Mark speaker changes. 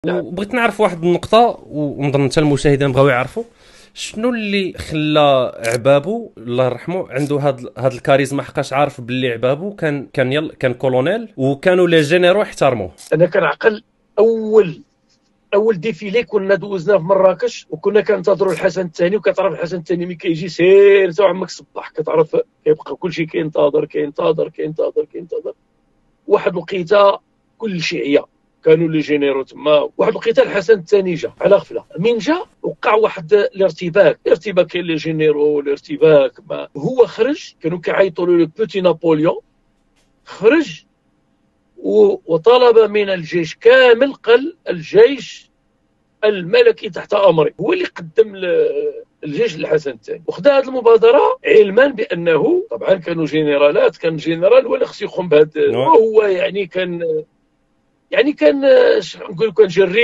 Speaker 1: نعم.
Speaker 2: وبغيت نعرف واحد النقطة ونظن حتى المشاهدين بغاو يعرفوا شنو اللي خلى عبابو الله يرحمه عنده هاد الكاريزما، حقاش عارف باللي عبابو كان كولونيل وكانوا لي جينيرو يحترموه.
Speaker 1: انا كنعقل اول ديفيلي كنا دوزناه في مراكش، وكنا كننتظروا الحسن الثاني، وكتعرف الحسن الثاني ملي كيجي سير تا عمك صباح، كتعرف كيبقى كلشي كينتظر كينتظر كينتظر كينتظر. واحد الوقيته كل شيء عيا، كانوا لي جينيرو تما. واحد الوقيته الحسن الثاني جا على غفله، من جا وقع واحد الارتباك كاين لي جينيرو، الارتباك ما هو خرج، كانوا كيعيطوا له بوتي نابليون. خرج وطلب من الجيش كامل، قال الجيش الملكي تحت امري، هو اللي قدم الجيش للحسن الثاني، وخدا هذه المبادره علما بانه طبعا كانوا جنرالات، كان جنرال ولا خصو يقوم بهذا، وهو يعني كان نقول كان جريء.